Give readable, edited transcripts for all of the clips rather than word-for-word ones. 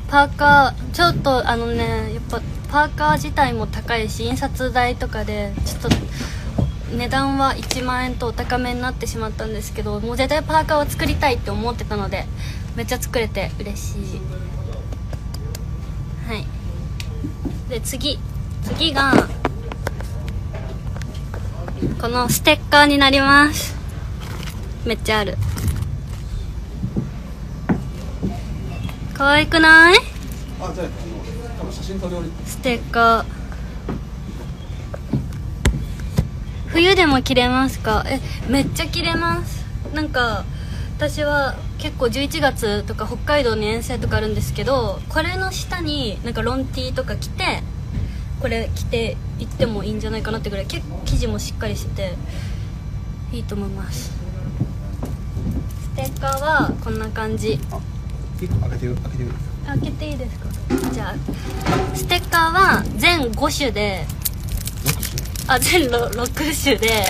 パーカーちょっとやっぱパーカー自体も高いし印刷代とかでちょっと値段は1万円とお高めになってしまったんですけど、もう絶対パーカーを作りたいって思ってたのでめっちゃ作れて嬉しい。はい。で次がこのステッカーになります。めっちゃある。可愛くない？ステッカー冬でも着れますか？めっちゃ着れます。なんか私は結構11月とか北海道に遠征とかあるんですけど、これの下になんかロン T とか着てこれ着て行ってもいいんじゃないかなってぐらい結構生地もしっかりしてていいと思います。ステッカーはこんな感じ。開けていいですか？じゃあステッカーは全5種で全6種で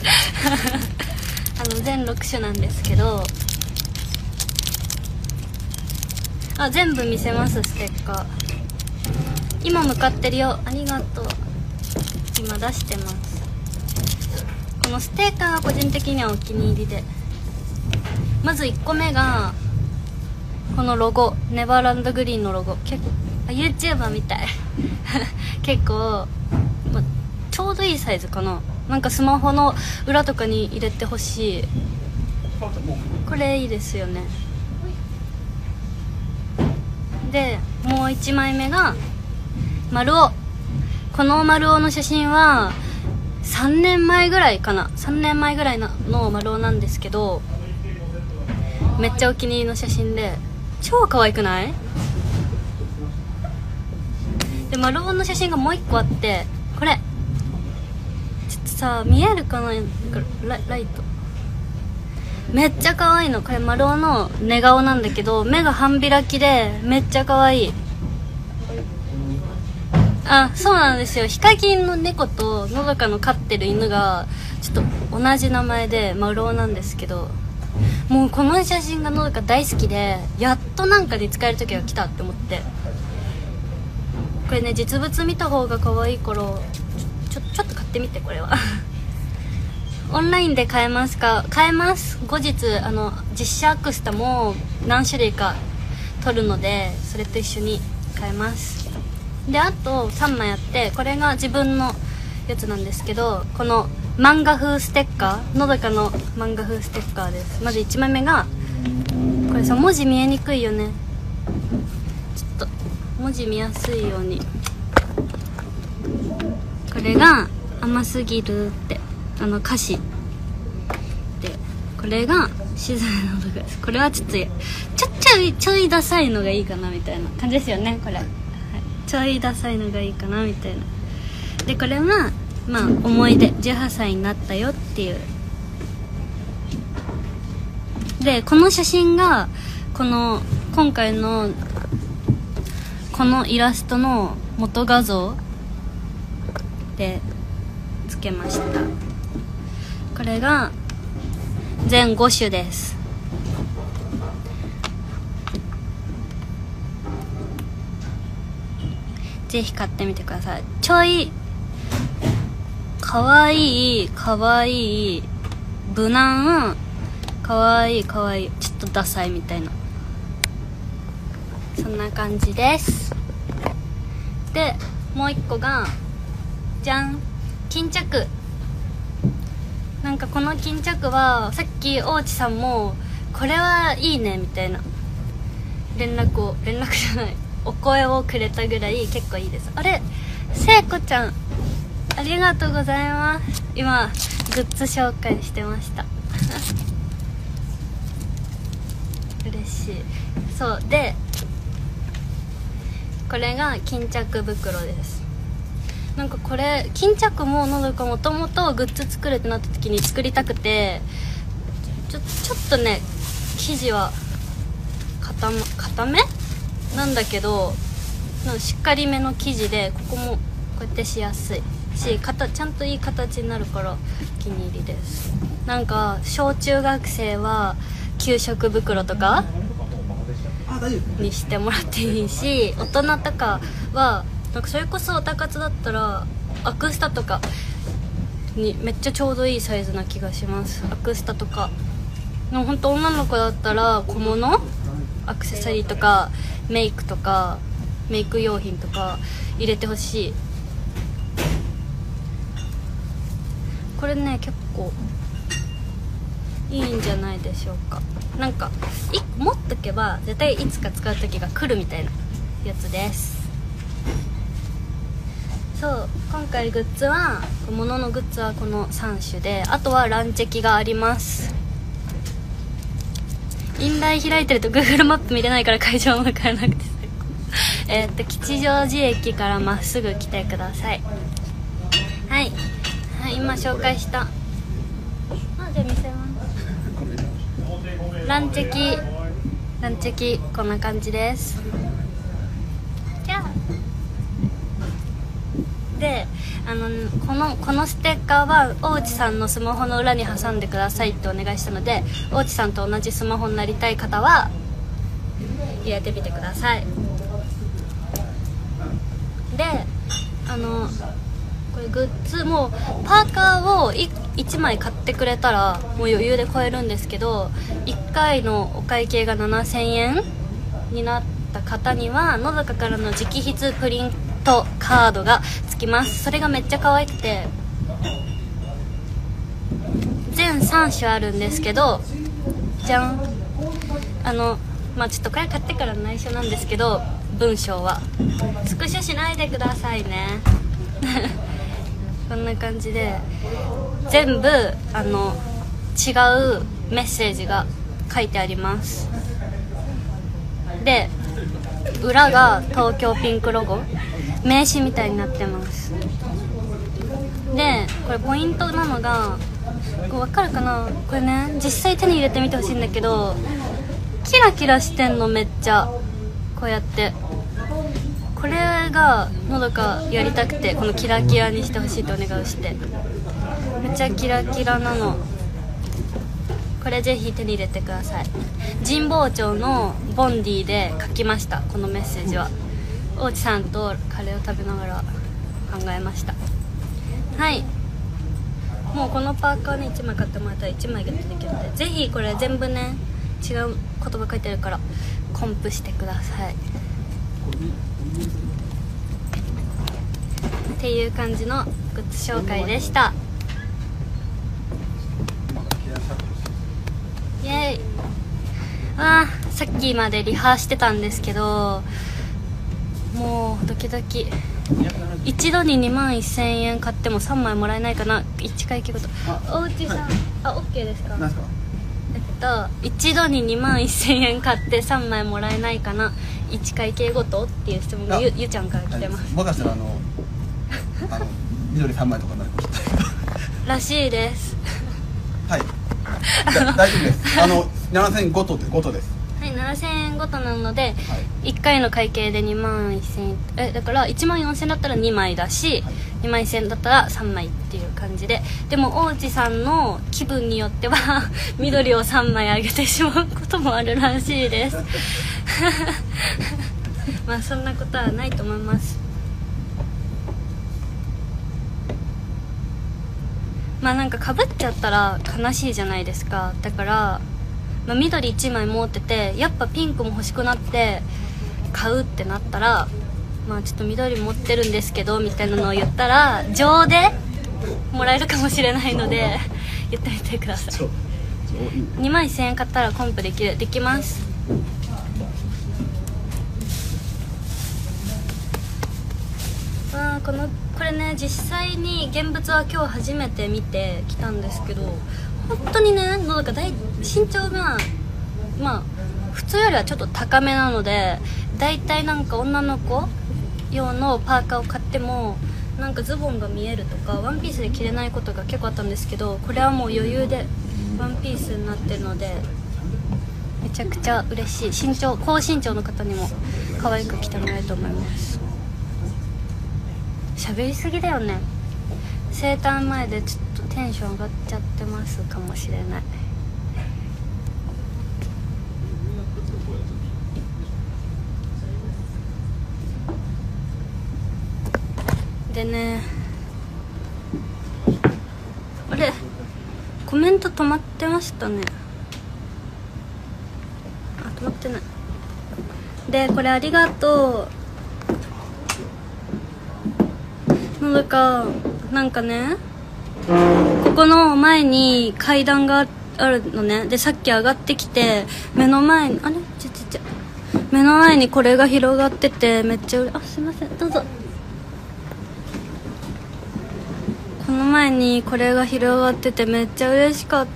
全6種なんですけど、全部見せます。ステッカー今向かってるよ。ありがとう。今出してます。このステッカーが個人的にはお気に入りで、まず1個目がこのロゴ、ネバーランドグリーンのロゴ。結構YouTuber みたい結構、ちょうどいいサイズかな。なんかスマホの裏とかに入れてほしい。これいいですよね。でもう1枚目が丸尾。この丸尾の写真は3年前ぐらいかな。3年前ぐらいの丸尾なんですけど、めっちゃお気に入りの写真で超可愛くない？で丸尾の写真がもう1個あって、これちょっとさ見えるかな、ライトめっちゃ可愛いの。これ丸尾の寝顔なんだけど目が半開きでめっちゃ可愛い。そうなんですよ。ヒカキンの猫とのどかの飼ってる犬がちょっと同じ名前で丸尾なんですけど、もうこの写真がのどか大好きで、やっとなんかで使える時が来たって思って、これね実物見た方が可愛いからちょっと買ってみて。これはオンラインで買えますか？買えます。後日実写アクスタも何種類か撮るのでそれと一緒に買えます。であと3枚あって、これが自分のやつなんですけど、この漫画風ステッカー、のどかの漫画風ステッカーです。まず1枚目がこれさ、文字見えにくいよね。ちょっと文字見やすいように。これが甘すぎるって歌詞で、これが静かなのです。これはちょいダサいのがいいかなみたいな感じですよね。これ、はい、ちょいダサいのがいいかなみたいな。でこれは思い出、18歳になったよっていう。でこの写真が今回のこのイラストの元画像でつけました。これが全5種です。ぜひ買ってみてください。ちょいかわいい無難、かわいいちょっとダサいみたいな、そんな感じです。でもう一個がじゃん、巾着。なんかこの巾着はさっき大地さんもこれはいいねみたいな連絡じゃない、お声をくれたぐらい結構いいです。あれ、聖子ちゃんありがとうございます。今グッズ紹介してました嬉しい。そうでこれが巾着袋です。なんかこれ巾着ものどかもともとグッズ作るってなった時に作りたくて、ちょっとね生地は固めなんだけどしっかりめの生地で、ここもこうやってしやすいし、ちゃんといい形になるからお気に入りです。なんか小中学生は給食袋とかにしてもらっていいし、大人とかはなんかそれこそオタ活だったらアクスタとかにめっちゃちょうどいいサイズな気がします。アクスタとかのほんと女の子だったら小物アクセサリーとかメイクとかメイク用品とか入れてほしい。これね結構いいんじゃないでしょうか。なんか持っとけば絶対いつか使う時が来るみたいなやつです。そう今回グッズは物のグッズはこの3種で、あとはランチェキがあります。インライ開いてると Google マップ見れないから会場も買えなくて吉祥寺駅からまっすぐ来てください。はい、はい、今紹介したじゃあ見せます。ランチェキこんな感じです。じゃあでこのステッカーは大内さんのスマホの裏に挟んでくださいってお願いしたので、大内さんと同じスマホになりたい方は入れてみてください。でこれグッズもパーカーを1枚買ってくれたらもう余裕で買えるんですけど、1回のお会計が7000円になった方にはのどかからの直筆プリントカードがつきます。それがめっちゃ可愛くて全3種あるんですけど、じゃんまあちょっとこれ買ってから内緒なんですけど、文章はスクショしないでくださいねこんな感じで全部違うメッセージが書いてあります。で裏が東京ピンクロゴ名刺みたいになってます。でこれポイントなのが分かるかな、これね実際手に入れてみてほしいんだけど、キラキラしてんの。めっちゃこうやってこれがのどかやりたくてこのキラキラにしてほしいとお願いをして、めっちゃキラキラなの。これぜひ手に入れてください。神保町のボンディで書きました。このメッセージは大内さんとカレーを食べながら考えました。はい、もうこのパーカーに1枚買ってもらったら1枚ゲットできるので、ぜひこれ全部ね違う言葉書いてあるからコンプしてくださいっていう感じのグッズ紹介でした。イエーイ。さっきまでリハしてたんですけど、もうドキドキ。一度に21000円買っても3枚もらえないかな、1回計ごと。おうちさん、OK ですか？何ですか？一度に21000円買って3枚もらえないかな、1回計ごとっていう質問が ゆちゃんから来てます。 もしかしたら緑3枚とかになるかもしれないらしいです。 はい大丈夫です。7000円ごとです。 はい、7000円ごとなので、はい、1回の会計で21000円、だから14000円だったら2枚だし、はい、21000円だったら3枚っていう感じで、でも大内さんの気分によっては緑を3枚あげてしまうこともあるらしいですまあそんなことはないと思います。まあなんかかぶっちゃったら悲しいじゃないですか。だからまあ、緑1枚持っててやっぱピンクも欲しくなって買うってなったら、まあちょっと緑持ってるんですけどみたいなのを言ったら情でもらえるかもしれないので言ってみてください。2万1000円買ったらコンプできます。これね実際に現物は今日初めて見てきたんですけど、本当にねなんか身長がまあ普通よりはちょっと高めなので、だいたいなんか女の子用のパーカーを買ってもなんかズボンが見えるとかワンピースで着れないことが結構あったんですけど、これはもう余裕でワンピースになってるのでめちゃくちゃ嬉しい。高身長の方にも可愛く着てもらえると思います。喋りすぎだよね。生誕前でちょっとテンション上がっちゃってますかもしれない。 でね、あれコメント止まってましたね。あ、止まってない。でこれありがとう。なんかね、ここの前に階段があるのね。でさっき上がってきて目の前に目の前にこれが広がっててめっちゃすいません、どうぞ。この前にこれが広がっててめっちゃ嬉しかった。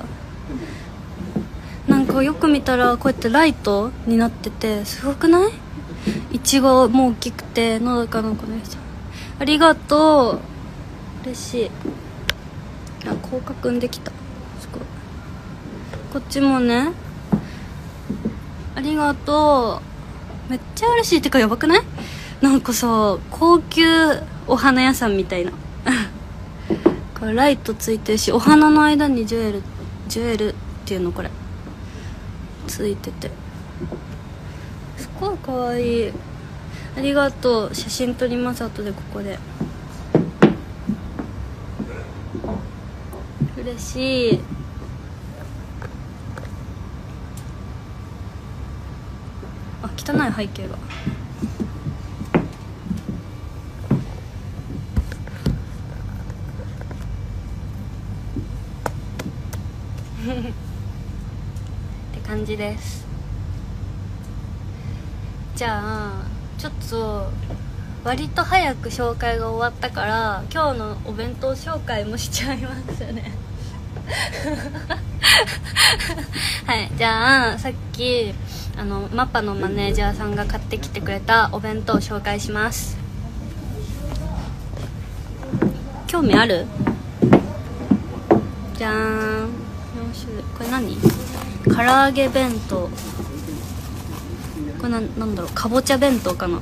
なんかよく見たらこうやってライトになっててすごくない？いちごも大きくてのどかの子の人ありがとう、嬉しい。あ、広角んできた。すごい。こっちもね、ありがとう、めっちゃ嬉しい。ってかやばくない？なんかさ、高級お花屋さんみたいなこれライトついてるし、お花の間にジュエルっていうのこれついててすごいかわいい。ありがとう。写真撮ります。後でここで。嬉しい。あ、汚い背景がって感じです。じゃあちょっと割と早く紹介が終わったから今日のお弁当紹介もしちゃいますねはい、じゃあさっきマパのマネージャーさんが買ってきてくれたお弁当を紹介します。興味ある？じゃーん、4種類。これ何？唐揚げ弁当。これなんだろう、かぼちゃ弁当かな。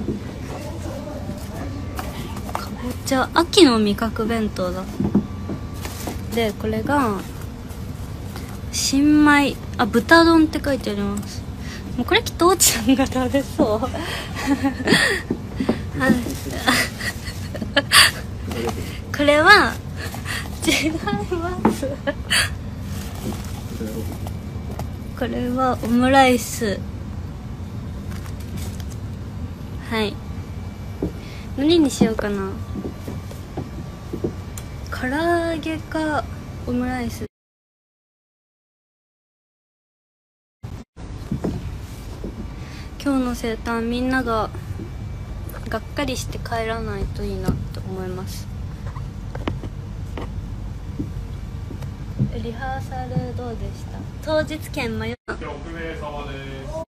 かぼちゃ、秋の味覚弁当だ。でこれが新米、あ、豚丼って書いてあります。もうこれきっとおうちさんが食べそうはいこれは違いますこれはオムライス。はい、何にしようかな。唐揚げかオムライス。今日の生誕みんなががっかりして帰らないといいなって思います。リハーサルどうでした？当日券6名様です。